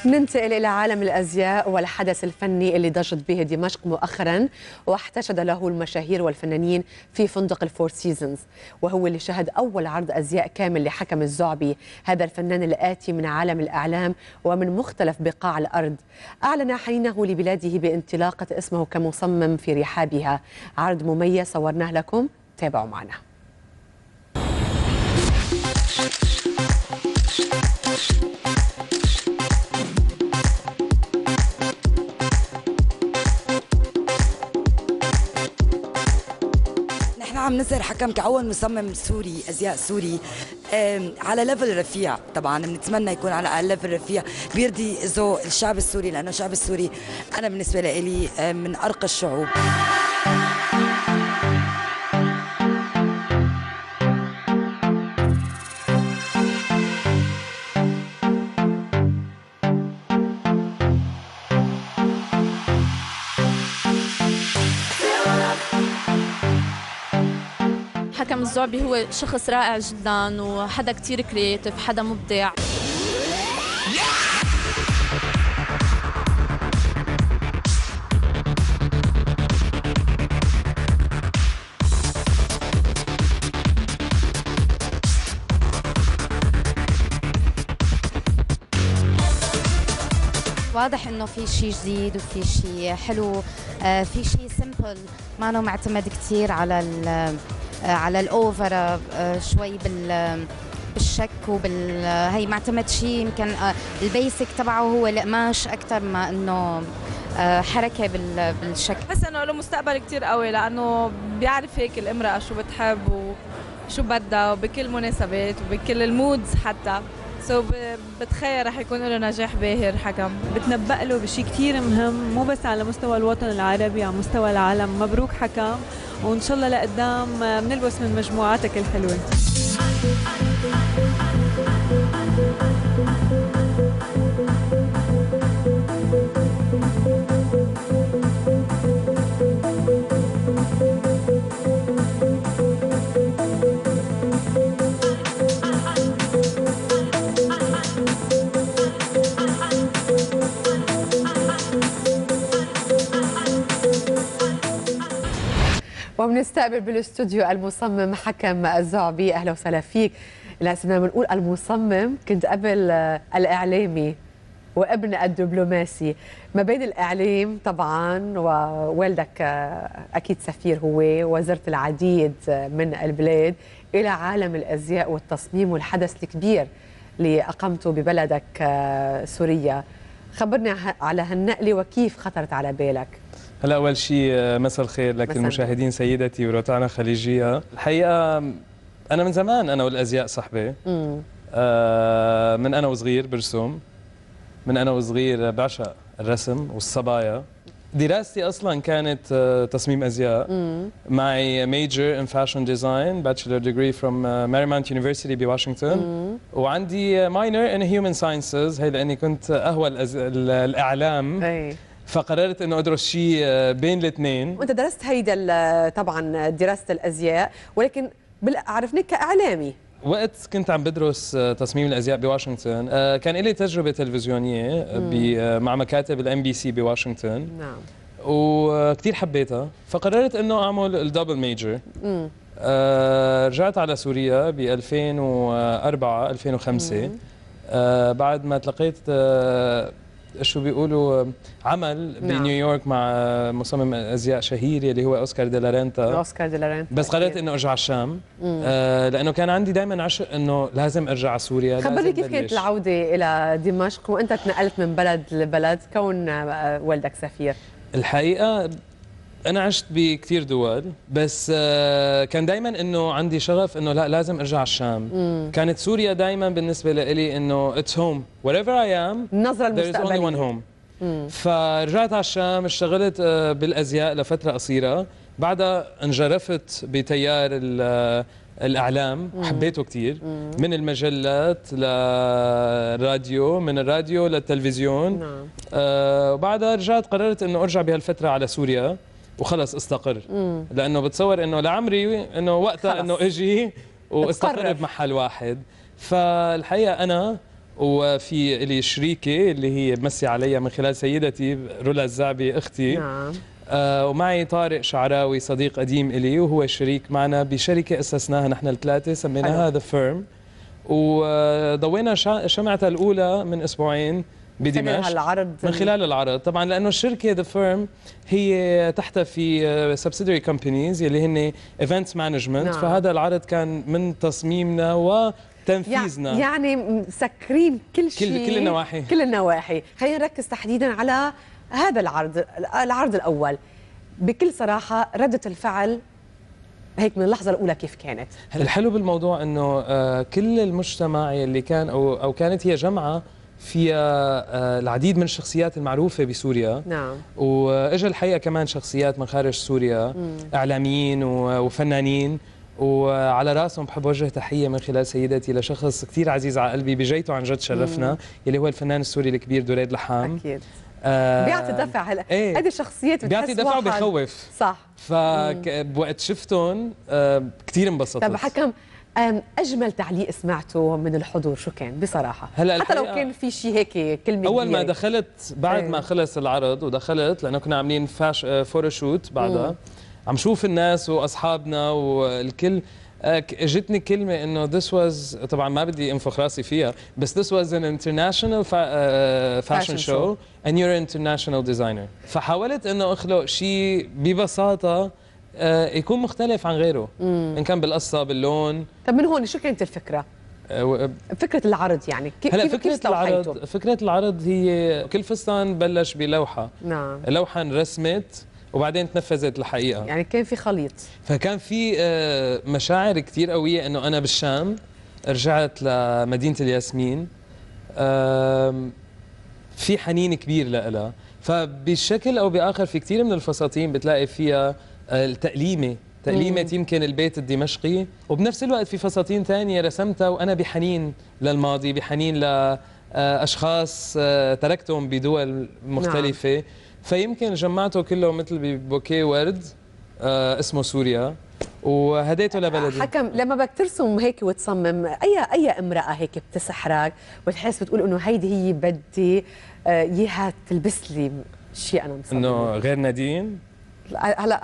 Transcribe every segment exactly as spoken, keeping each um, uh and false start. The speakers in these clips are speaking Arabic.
ننتقل إلى عالم الأزياء والحدث الفني اللي ضجت به دمشق مؤخرا واحتشد له المشاهير والفنانين في فندق الفور سيزونز، وهو اللي شهد أول عرض أزياء كامل لحكم الزعبي، هذا الفنان الآتي من عالم الإعلام ومن مختلف بقاع الأرض. أعلن حنينه لبلاده بانطلاقة اسمه كمصمم في رحابها. عرض مميز صورناه لكم، تابعوا معنا. نحن عم نظهر حكم كأول مصمم سوري أزياء سوري على ليفل رفيع. طبعا بنتمنى يكون على ليفل رفيع بيرضي ذوق الشعب السوري، لأنه الشعب السوري أنا بالنسبة لي من أرقى الشعوب. حكم الزعبي هو شخص رائع جدا وحدا كتير كرياتيف، حدا مبدع. واضح انه في شيء جديد وفي شيء حلو، في شيء سمبل ما انه معتمد كثير على على الاوفر، شوي بال بالشك وبال هي معتمد شيء يمكن البيسك تبعه هو القماش اكثر ما انه حركه بالشكل. بحس انه له مستقبل كثير قوي، لانه بيعرف هيك الامراه شو بتحب وشو بدها وبكل المناسبات وبكل المودز حتى. سو بتخيل رح يكون له نجاح باهر حكم. بتنبأ له بشيء كثير مهم، مو بس على مستوى الوطن العربي، على مستوى العالم. مبروك حكم، وان شاء الله لقدام بنلبس من مجموعاتك الحلوه. وبنستقبل بالاستوديو المصمم حكم الزعبي. اهلا وسهلا فيك. لازمنا بنقول المصمم، كنت قبل الاعلامي وابن الدبلوماسي. ما بين الاعلام طبعا ووالدك اكيد سفير هو، وزرت العديد من البلاد، الى عالم الازياء والتصميم والحدث الكبير اللي اقمته ببلدك سوريا. خبرني على هالنقله وكيف خطرت على بالك. هلا اول شيء مساء الخير لك المشاهدين سيدتي وروتانا خليجيه. الحقيقه انا من زمان انا والازياء صحبه. آه من انا وصغير برسم، من انا وصغير بعشق الرسم والصبايا. دراستي اصلا كانت تصميم ازياء. مم. معي ميجر ان فاشن ديزاين، باتشلر ديجري فروم ماريماونت يونيفرسيتي بواشنطن. مم. وعندي ماينر ان هيومن ساينسز، هي لاني كنت اهوى الاعلام. أي. فقررت انه ادرس شيء بين الاثنين. وانت درست هيدا طبعا دراسه الازياء، ولكن عرفناك كاعلامي. وقت كنت عم بدرس تصميم الازياء بواشنطن كان لي تجربه تلفزيونيه مع مكاتب الام بي سي بواشنطن. نعم. وكثير حبيتها، فقررت انه اعمل الدبل ميجر. آه رجعت على سوريا ب ألفين وأربعة ألفين وخمسة. آه بعد ما تلقيت آه شو بيقولوا عمل نعم. بنيويورك مع مصمم ازياء شهير اللي هو اوسكار دي لا رينتا. اوسكار دي لا رينتا. بس قررت انه ارجع على الشام. آه لانه كان عندي دائما عشق انه لازم ارجع على سوريا. خبرني كيف كانت العوده الى دمشق وانت تنقلت من بلد لبلد كون والدك سفير؟ الحقيقه أنا عشت بكثير دول، بس كان دائما إنه عندي شغف إنه لا لازم أرجع على الشام. مم. كانت سوريا دائما بالنسبة لي إنه it's home wherever I am. النظرة المستقبلية. There is only one home. مم. فرجعت على الشام، اشتغلت بالأزياء لفترة قصيرة، بعدها انجرفت بتيار الإعلام. مم. حبيته كثير. مم. من المجلات للراديو، من الراديو للتلفزيون. نعم. آه وبعدها رجعت قررت إنه أرجع بهالفترة على سوريا وخلص استقر. مم. لانه بتصور انه لعمري انه وقتها انه اجي واستقر بمحل واحد. فالحقيقه انا وفي لي شريكه اللي هي بمسي عليها من خلال سيدتي رولا الزعبي اختي. نعم. آه ومعي طارق شعراوي صديق قديم إلي وهو شريك معنا بشركة أسسناها نحن الثلاثة سميناها ذا فيرم، وضوينا شمعتها الأولى من أسبوعين بدمشق العرض من خلال العرض طبعا، لأنه الشركة ذا فيرم هي تحتها في سبسيدري كومبانيز يلي هن ايفنتس مانجمنت. نعم. فهذا العرض كان من تصميمنا وتنفيذنا، يعني مسكرين كل شيء، كل, كل النواحي كل النواحي. خلينا نركز تحديدا على هذا العرض، العرض الأول. بكل صراحة ردة الفعل هيك من اللحظة الأولى كيف كانت؟ الحلو بالموضوع إنه آه كل المجتمع اللي كان أو أو كانت هي جمعة فيها آه العديد من الشخصيات المعروفة بسوريا. نعم. وإجا الحقيقة كمان شخصيات من خارج سوريا، مم. إعلاميين وفنانين، وعلى راسهم بحب اوجه تحيه من خلال سيدتي لشخص كثير عزيز على قلبي بجيته عن جد شرفنا، مم. يلي هو الفنان السوري الكبير دريد لحام. اكيد. آه بيعطي دفع. هلا ايه؟ هذه الشخصيات بيعطي دفع وبيخوف. صح. فبوقت شفتهم آه كثير انبسطت. طب حكم، اجمل تعليق سمعته من الحضور شو كان بصراحه؟ هلا حتى لو كان في شيء هيك كلمه اول كبيرة. ما دخلت بعد ايه. ما خلص العرض ودخلت لانه كنا عاملين فاش فوتوشوت بعدها، عم شوف الناس واصحابنا والكل، اجتني كلمه انه this was، طبعا ما بدي انفخ راسي فيها، بس this was an international fashion show and you're an international designer. فحاولت انه اخلق شيء ببساطه يكون مختلف عن غيره، مم. ان كان بالقصه باللون. طب من هون شو كانت الفكره؟ أه فكره العرض يعني كيف هلا كيف فكره العرض فكره العرض هي كل فستان بلش بلوحه. نعم. اللوحه انرسمت وبعدين تنفذت الحقيقه، يعني كان في خليط. فكان في مشاعر كثير قويه انه انا بالشام رجعت لمدينه الياسمين، في حنين كبير لها. فبشكل او باخر في كثير من الفساتين بتلاقي فيها التأليمة، تأليمة يمكن البيت الدمشقي، وبنفس الوقت في فساتين ثانية رسمتها وأنا بحنين للماضي، بحنين لأشخاص تركتهم بدول مختلفة. نعم. فيمكن جمعته كله مثل ببوكيه ورد اسمه سوريا وهديته لبلدي. حكم، لما بدك ترسم هيك وتصمم، أي أي امرأة هيك بتسحرك وتحس بتقول إنه هيدي هي بدي إياها تلبس لي شيء أنا مصمم؟ إنه غير نادين؟ هلا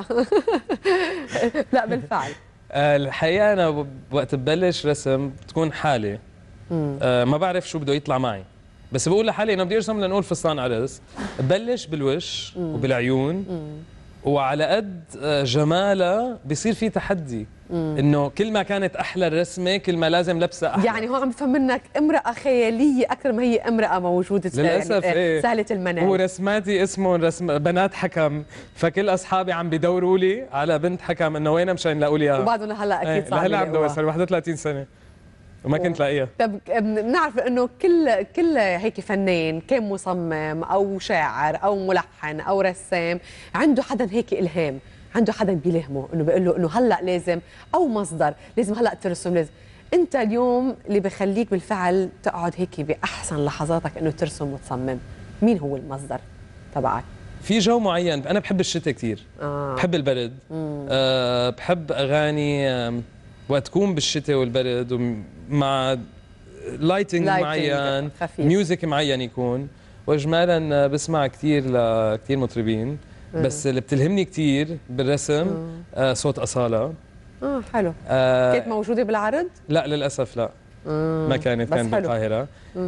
لا بالفعل. الحقيقه انا وقت ببلش رسم بتكون حالي أه ما بعرف شو بده يطلع معي، بس بقول لحالي انه بدي ارسم لنقول فستان عرس، ببلش بالوش مم. وبالعيون مم. وعلى قد جمالها بصير في تحدي، انه كل ما كانت احلى الرسمه كل ما لازم لبسها احلى. يعني هو عم بفهم منك امراه خياليه اكثر ما هي امراه موجوده للاسف. يعني ايه سهله المنال. ورسماتي اسمهم رسم بنات حكم، فكل اصحابي عم بدوروا لي على بنت حكم انه وينها مشان يلاقوا لي اياها، وبعدهم هلا اكيد ايه صعب. هلا عم دور، صار واحد وثلاثين سنه وما كنت لاقيها. طب بنعرف انه كل كل هيك فنان كان مصمم او شاعر او ملحن او رسام عنده حدا هيك الهام، عنده حدا بيلهمه انه بيقول له انه هلا لازم، او مصدر لازم هلا ترسم. لازم انت اليوم اللي بخليك بالفعل تقعد هيك باحسن لحظاتك انه ترسم وتصمم، مين هو المصدر تبعك؟ في جو معين، انا بحب الشتاء كثير. آه. بحب البرد. أه بحب اغاني أه وقت تكون بالشتاء والبرد ومع لايتنج معين، ميوزك معين يكون، واجمالا بسمع كثير لكثير مطربين. بس اللي بتلهمني كثير بالرسم آه صوت أصالة. اه حلو. آه كانت موجودة بالعرض؟ لا للأسف لا. مم. ما كانت، كانت بالقاهرة.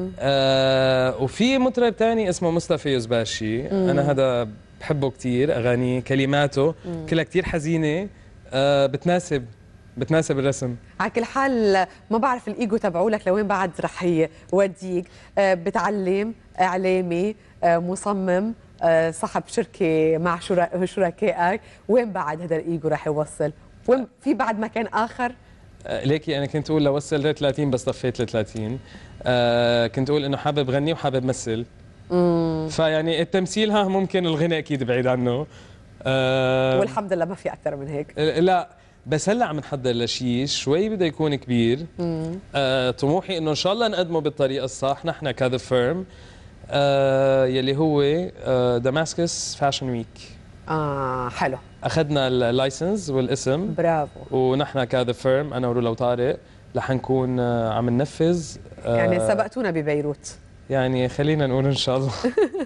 آه وفي مطرب ثاني اسمه مصطفى يزباشي، مم. أنا هذا بحبه كثير، أغاني كلماته مم. كلها كثير حزينة، آه بتناسب بتناسب الرسم. على كل حال ما بعرف الايجو تبعولك لوين بعد رح يوديك. آه بتعلم، اعلامي، آه مصمم، آه صاحب شركه مع شركائك، وين بعد هذا الايجو رح يوصل؟ وين في بعد مكان اخر؟ آه ليكي انا كنت اقول لوصل ل ثلاثين بس طفيت ل ثلاثين. آه كنت اقول انه حابب غني وحابب مثل. امم فيعني التمثيل ها ممكن، الغنى اكيد بعيد عنه. آه والحمد لله ما في اكثر من هيك. لا بس هلا عم نحضر لشيء شوي بده يكون كبير. آه طموحي انه ان شاء الله نقدمه بالطريقه الصح نحن كذا فيرم، آه يلي هو آه دماسكس فاشن ويك. اه حلو. اخذنا اللايسنس والاسم. برافو. ونحن كذا فيرم انا ورولا وطارق رح نكون آه عم ننفذ يعني سبقتونا ببيروت. يعني خلينا نقول ان شاء الله.